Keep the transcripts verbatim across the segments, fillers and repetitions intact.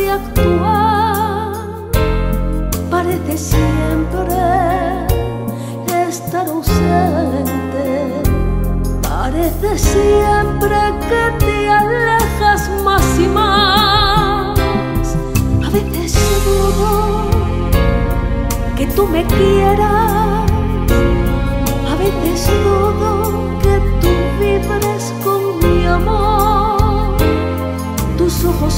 de actuar. Parece siempre estar ausente, parece siempre que te alejas más y más. A veces dudo que tú me quieras, a veces dudo que tú vibres con mi amor. Tus ojos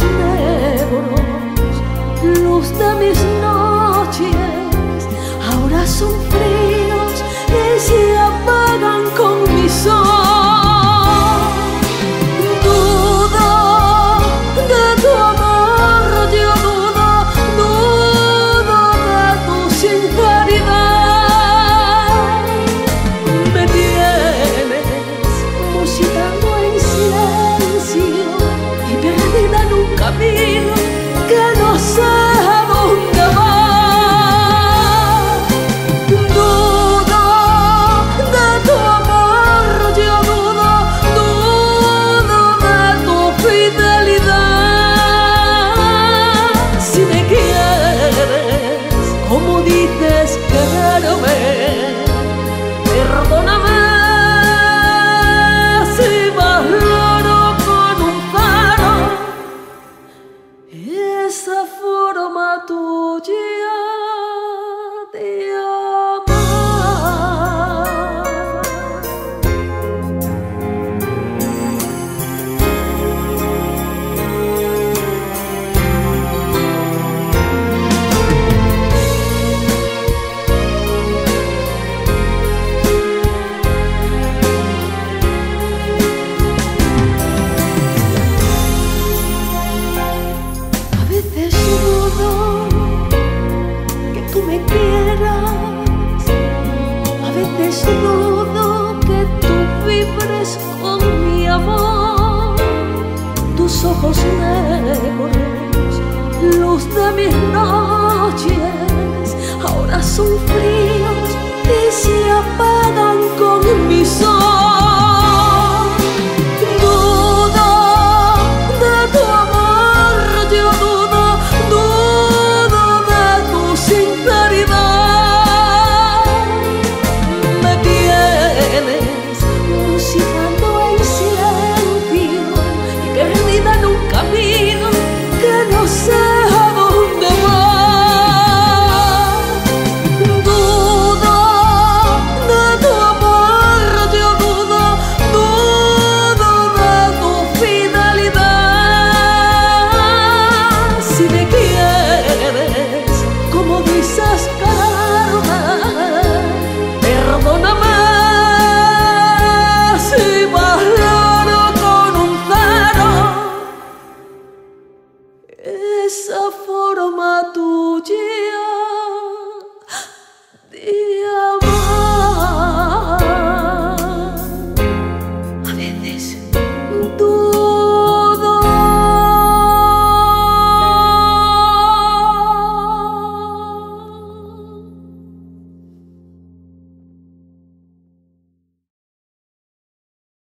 negros, luz de mis noches, ahora son fríos y se apagan con mi sol. Dudo de tu amor, yo dudo, dudo de tu sinceridad. Me tienes musitando en silencio y perdida en un camino que no sé a dónde va. ¿Cómo dices quererme? Perdóname si valoro con un faro esa forma tuya de dudo que tú vibres con mi amor. Tus ojos negros